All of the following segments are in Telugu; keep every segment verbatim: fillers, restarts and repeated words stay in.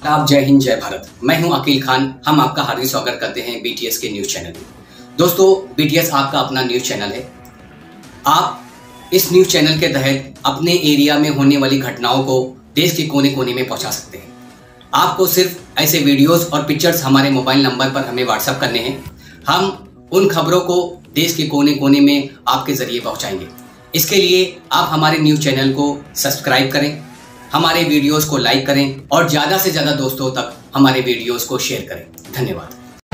आप जय हिंद जय भारत। मैं हूं अकील खान। हम आपका हार्दिक स्वागत करते हैं बीटीएस के न्यूज़ चैनल में। दोस्तों, बीटीएस आपका अपना न्यूज़ चैनल है। आप इस न्यूज़ चैनल के तहत अपने एरिया में होने वाली घटनाओं को देश के कोने कोने में पहुंचा सकते हैं। आपको सिर्फ ऐसे वीडियोस और पिक्चर्स हमारे मोबाइल नंबर पर हमें व्हाट्सएप करने हैं। हम उन खबरों को देश के कोने कोने में आपके जरिए पहुंचाएंगे। इसके लिए आप हमारे न्यूज़ चैनल को सब्सक्राइब करें, हमारे वीडियोस को लाइक करें और ज़्यादा से ज़्यादा दोस्तों तक हमारे वीडियोस को शेयर करें। धन्यवाद।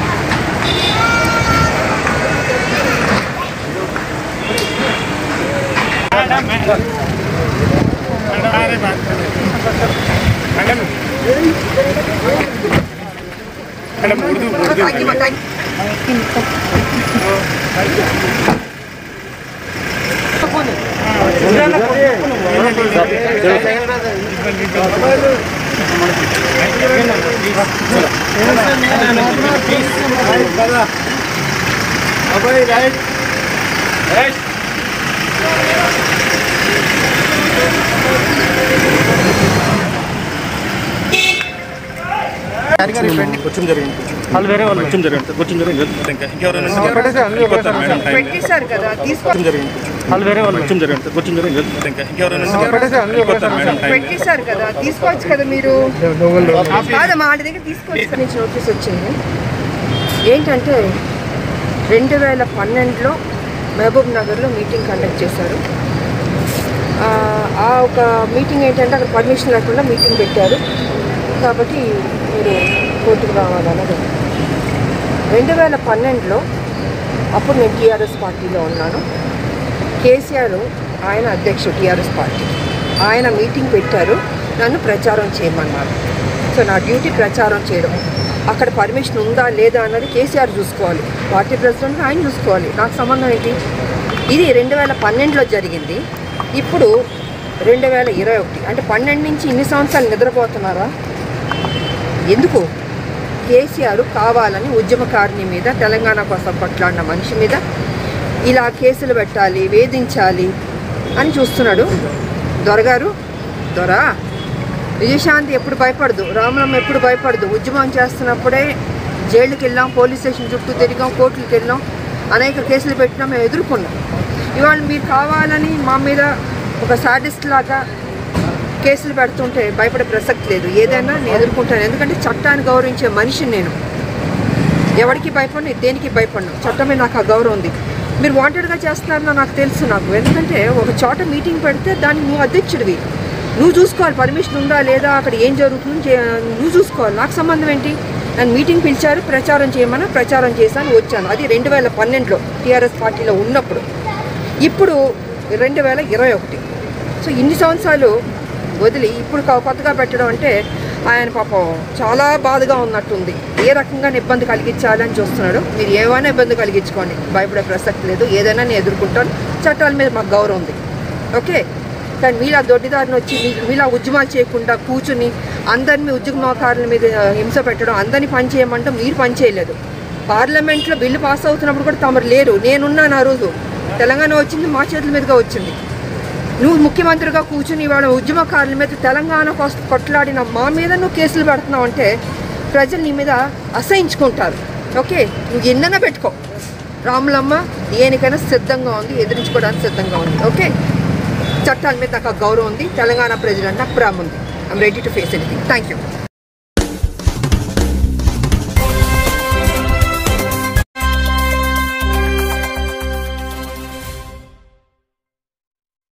కొంచెం జరిగింది వాళ్ళు వేరే వాళ్ళు కొంచెం జరిగింది కొంచెం జరిగింది ఇంకా ఇంకెవరైనా పెట్టేశారు కదా కొంచెం జరిగింది వాళ్ళు వేరే వాళ్ళు కొంచెం జరిగింది కొంచెం జరిగింది ఇంకా ఇంకెవరైనా పెట్టేశారు కదా తీసుకోవచ్చు కదా మీరు. కాదు మా ఆడి దగ్గర తీసుకోవచ్చు నుంచి నోటీస్ వచ్చింది. ఏంటంటే రెండు వేల పన్నెండులో మహబూబ్ నగర్లో మీటింగ్ కండక్ట్ చేశారు. ఆ ఒక మీటింగ్ ఏంటంటే అక్కడ పర్మిషన్ లేకుండా మీటింగ్ పెట్టారు కాబట్టి మీరు కోర్టుకు రావాలన్నది. రెండు వేల పన్నెండులో అప్పుడు నేను టీఆర్ఎస్ పార్టీలో ఉన్నాను. కేసీఆర్ ఆయన అధ్యక్షుడు టీఆర్ఎస్ పార్టీ. ఆయన మీటింగ్ పెట్టారు, నన్ను ప్రచారం చేయమన్నారు. సో నా డ్యూటీ ప్రచారం చేయడం. అక్కడ పర్మిషన్ ఉందా లేదా అన్నది కేసీఆర్ చూసుకోవాలి, పార్టీ ప్రెసిడెంట్ ఆయన చూసుకోవాలి. నాకు సంబంధం ఏంటి? ఇది రెండు వేల పన్నెండులో జరిగింది. ఇప్పుడు రెండు వేల ఇరవై ఒకటి అంటే పన్నెండు నుంచి ఇన్ని సంవత్సరాలు నిద్రపోతున్నారా? ఎందుకు? కేసీఆర్ కావాలని ఉద్యమకారిణి మీద, తెలంగాణ కోసం కొట్లాడిన మనిషి మీద ఇలా కేసులు పెట్టాలి, వేధించాలి అని చూస్తున్నాడు. దొరగారు దొర విజయశాంతి ఎప్పుడు భయపడదు, రామలమ్మ ఎప్పుడు భయపడదు. ఉద్యమం చేస్తున్నప్పుడే జైలుకి వెళ్ళాం, పోలీస్ స్టేషన్ చుట్టూ తిరిగాం, కోర్టులకు వెళ్ళాం, అనేక కేసులు పెట్టినా మేము ఎదుర్కొన్నాం. ఇవాళ మీరు కావాలని మా మీద ఒక సాడిస్ట్ లాగా కేసులు పెడుతుంటే భయపడే ప్రసక్తి లేదు. ఏదైనా నేను ఎదుర్కొంటాను, ఎందుకంటే చట్టాన్ని గౌరవించే మనిషిని నేను. ఎవరికి భయపడను, దేనికి భయపడను. చట్టమే నాకు ఆ గౌరవం ఉంది. మీరు వాంటెడ్గా చేస్తున్నారో నాకు తెలుసు. నాకు ఎందుకంటే ఒక చోట మీటింగ్ పెడితే దానికి నువ్వు అధ్యక్షుడివి, నువ్వు చూసుకోవాలి పర్మిషన్ ఉందా లేదా, అక్కడ ఏం జరుగుతుంది నువ్వు చూసుకోవాలి. నాకు సంబంధం ఏంటి? నన్ను మీటింగ్ పిలిచారు, ప్రచారం చేయమని ప్రచారం చేశాను, వచ్చాను. అది రెండు వేల పన్నెండులో టీఆర్ఎస్ పార్టీలో ఉన్నప్పుడు. ఇప్పుడు రెండు వేల ఇరవై ఒకటి సో ఇన్ని సంవత్సరాలు వదిలి ఇప్పుడు కొత్తగా పెట్టడం అంటే ఆయన పాపం చాలా బాధగా ఉన్నట్టుంది. ఏ రకంగా ఇబ్బంది కలిగించాలని చూస్తున్నాడు. మీరు ఏమైనా ఇబ్బంది కలిగించుకోండి, భయపడే ప్రసక్తి లేదు. ఏదైనా నేను ఎదుర్కొంటాను. చట్టాల మీద మాకు గౌరవం ఉంది, ఓకే. కానీ మీలా దొడ్డిదారిని వచ్చి మీలా ఉద్యమాలు చేయకుండా కూర్చుని అందరినీ ఉద్యమకారుల మీద హింస పెట్టడం, అందరినీ పని చేయమంటే మీరు పని చేయలేదు. పార్లమెంట్లో బిల్లు పాస్ అవుతున్నప్పుడు కూడా తమరు లేరు. నేనున్నాను ఆ రోజు. తెలంగాణ వచ్చింది మా చేతుల మీదుగా వచ్చింది. నువ్వు ముఖ్యమంత్రిగా కూర్చుని ఇవాళ ఉద్యమకారుల మీద, తెలంగాణ కోసం కొట్లాడిన మా మీద నువ్వు కేసులు పెడుతున్నావు అంటే ప్రజలు నీ మీద అసహించుకుంటారు, ఓకే. నువ్వు ఎన్నైనా పెట్టుకో. రాములమ్మ దేనికైనా సిద్ధంగా ఉంది, ఎదిరించుకోవడానికి సిద్ధంగా ఉంది, ఓకే. చట్టాల మీద నాకు గౌరవం ఉంది. తెలంగాణ ప్రజలంటే నాకు ప్రేమ ఉంది. I'm ready to face anything. Thank you.